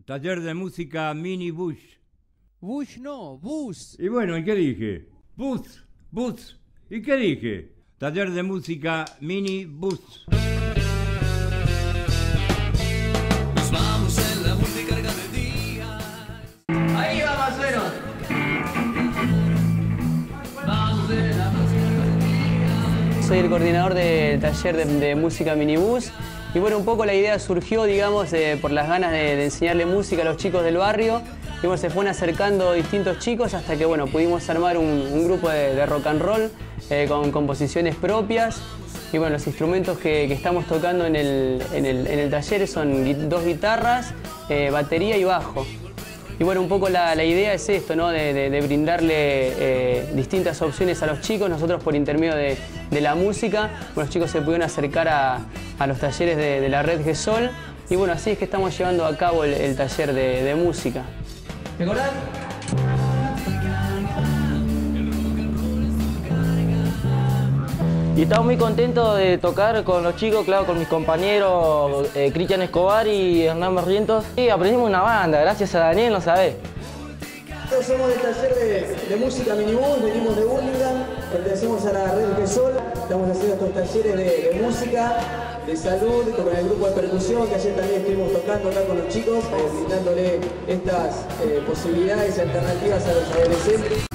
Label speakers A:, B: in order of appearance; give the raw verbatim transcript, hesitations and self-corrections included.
A: Taller de música Mini Bush.
B: Bush no, bus.
A: Y bueno, ¿y qué dije? Bus, bus. ¿Y qué dije? Taller de música Mini Bus.
C: Nos vamos en la multicarga de día.
D: Ahí va más o menos.
C: Vamos en la multicarga de día.
E: Soy el coordinador del taller de, de música Minibus. Y bueno, un poco la idea surgió, digamos, eh, por las ganas de, de enseñarle música a los chicos del barrio. Y bueno, se fueron acercando distintos chicos hasta que, bueno, pudimos armar un, un grupo de, de rock and roll eh, con composiciones propias. Y bueno, los instrumentos que, que estamos tocando en el, en el, en el taller son gui- dos guitarras, eh, batería y bajo. Y bueno, un poco la, la idea es esto, ¿no? De, de, de brindarle eh, distintas opciones a los chicos. Nosotros, por intermedio de, de la música, bueno, los chicos se pudieron acercar a, a los talleres de, de la red GESOL. Y bueno, así es que estamos llevando a cabo el, el taller de, de música.
D: ¿Te acordás?
F: Y estamos muy contentos de tocar con los chicos, claro, con mis compañeros eh, Cristian Escobar y Hernán Barrientos. Y aprendimos una banda, gracias a Daniel, no sabés.
G: Nosotros somos del taller de, de música Minibus, venimos de Burlingame, pertenecemos a la red GESOL, estamos haciendo estos talleres de, de música, de salud, con el grupo de percusión, que ayer también estuvimos tocando acá con los chicos, eh, brindándole estas eh, posibilidades y alternativas a los adolescentes.